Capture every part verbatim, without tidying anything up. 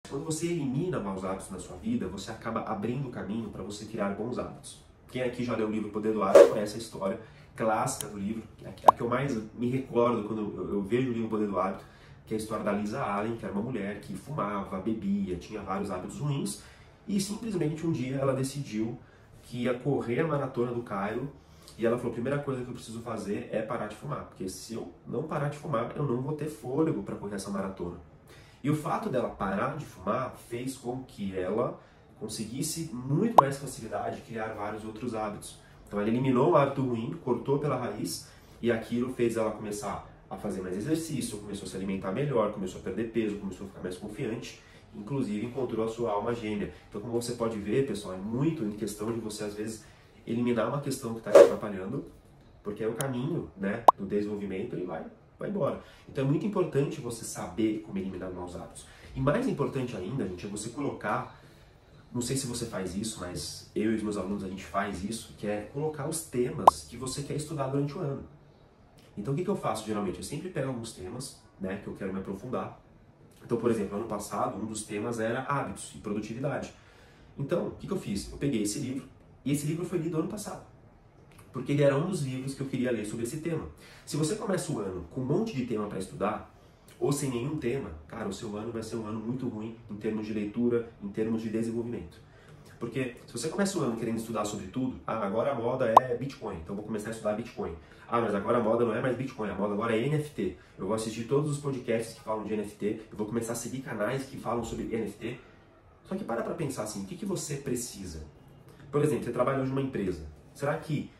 Quando você elimina maus hábitos na sua vida, você acaba abrindo o caminho para você criar bons hábitos. Quem aqui já leu o livro O Poder do Hábito conhece a história clássica do livro, a que eu mais me recordo quando eu, eu vejo o livro O Poder do Hábito, que é a história da Lisa Allen, que era uma mulher que fumava, bebia, tinha vários hábitos ruins, e simplesmente um dia ela decidiu que ia correr a maratona do Cairo, e ela falou, a primeira coisa que eu preciso fazer é parar de fumar, porque se eu não parar de fumar, eu não vou ter fôlego para correr essa maratona. E o fato dela parar de fumar fez com que ela conseguisse muito mais facilidade de criar vários outros hábitos. Então ela eliminou o hábito ruim, cortou pela raiz, e aquilo fez ela começar a fazer mais exercício, começou a se alimentar melhor, começou a perder peso, começou a ficar mais confiante, inclusive encontrou a sua alma gêmea. Então, como você pode ver, pessoal, é muito em questão de você, às vezes, eliminar uma questão que está te atrapalhando, porque é o caminho, né, do desenvolvimento e vai, vai embora. Então é muito importante você saber como eliminar maus hábitos. E mais importante ainda, gente, é você colocar, não sei se você faz isso, mas eu e os meus alunos a gente faz isso, que é colocar os temas que você quer estudar durante o ano. Então o que, que eu faço geralmente? Eu sempre pego alguns temas, né, que eu quero me aprofundar. Então, por exemplo, ano passado um dos temas era hábitos e produtividade. Então, o que, que eu fiz? Eu peguei esse livro, e esse livro foi lido ano passado, porque ele era um dos livros que eu queria ler sobre esse tema. Se você começa o ano com um monte de tema para estudar, ou sem nenhum tema, cara, o seu ano vai ser um ano muito ruim em termos de leitura, em termos de desenvolvimento. Porque se você começa o ano querendo estudar sobre tudo, ah, agora a moda é Bitcoin, então vou começar a estudar Bitcoin. Ah, mas agora a moda não é mais Bitcoin, a moda agora é N F T. Eu vou assistir todos os podcasts que falam de N F T, eu vou começar a seguir canais que falam sobre N F T. Só que para para pensar assim, o que, que você precisa? Por exemplo, você trabalha hoje numa empresa. Será que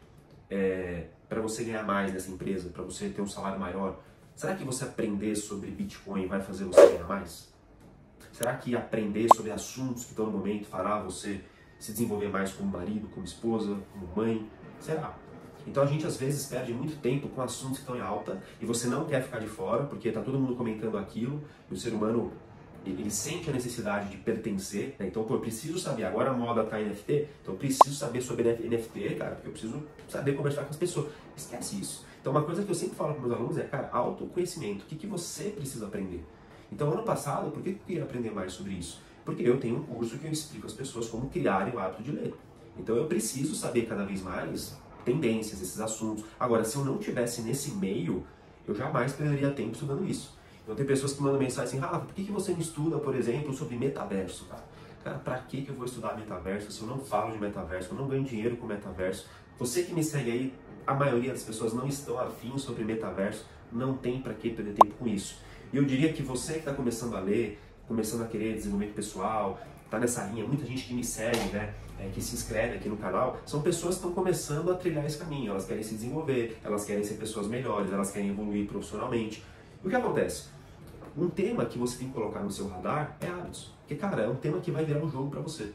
é, para você ganhar mais nessa empresa, para você ter um salário maior, será que você aprender sobre Bitcoin vai fazer você ganhar mais? Será que aprender sobre assuntos que estão no momento fará você se desenvolver mais como marido, como esposa, como mãe? Será? Então a gente às vezes perde muito tempo com assuntos que estão em alta e você não quer ficar de fora porque está todo mundo comentando aquilo e o ser humano ele sente a necessidade de pertencer, né? Então, pô, eu preciso saber, agora a moda tá em N F T, então eu preciso saber sobre N F T, cara, porque eu preciso saber conversar com as pessoas. Esquece isso. Então uma coisa que eu sempre falo para meus alunos é, cara, autoconhecimento, o que, que você precisa aprender? Então, ano passado, por que eu queria aprender mais sobre isso? Porque eu tenho um curso que eu explico às pessoas como criarem o hábito de ler. Então eu preciso saber cada vez mais tendências, esses assuntos. Agora, se eu não tivesse nesse meio, eu jamais perderia tempo estudando isso. Então tem pessoas que mandam mensagem assim, Rafa, por que que você não estuda, por exemplo, sobre metaverso, cara? Cara, pra que que eu vou estudar metaverso se eu não falo de metaverso, eu não ganho dinheiro com metaverso? Você que me segue aí, a maioria das pessoas não estão afim sobre metaverso, não tem pra que perder tempo com isso. E eu diria que você que está começando a ler, começando a querer desenvolvimento pessoal, tá nessa linha, muita gente que me segue, né, é, que se inscreve aqui no canal, são pessoas que estão começando a trilhar esse caminho, elas querem se desenvolver, elas querem ser pessoas melhores, elas querem evoluir profissionalmente. E o que acontece? Um tema que você tem que colocar no seu radar é hábitos. Porque, cara, é um tema que vai virar um jogo pra você.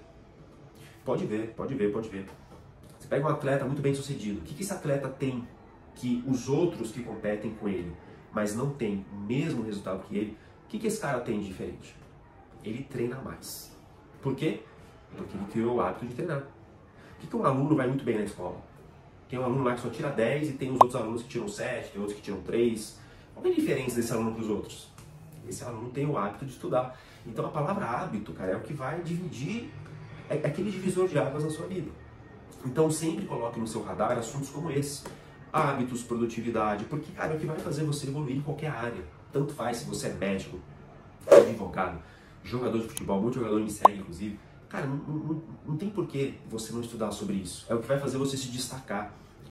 Pode ver, pode ver, pode ver. Você pega um atleta muito bem sucedido. O que, que esse atleta tem que os outros que competem com ele, mas não tem o mesmo resultado que ele, o que, que esse cara tem de diferente? Ele treina mais. Por quê? Porque ele criou o hábito de treinar. Por que, que um aluno vai muito bem na escola? Tem um aluno lá que só tira dez e tem os outros alunos que tiram sete, tem outros que tiram três. Qual é a diferença desse aluno para os outros? Esse aluno tem o hábito de estudar. Então a palavra hábito, cara, é o que vai dividir, é aquele divisor de águas na sua vida. Então sempre coloque no seu radar assuntos como esse. Hábitos, produtividade, porque, cara, é o que vai fazer você evoluir em qualquer área. Tanto faz se você é médico, advogado, jogador de futebol, muito jogador me segue, inclusive. Cara, não, não, não tem por que você não estudar sobre isso. É o que vai fazer você se destacar.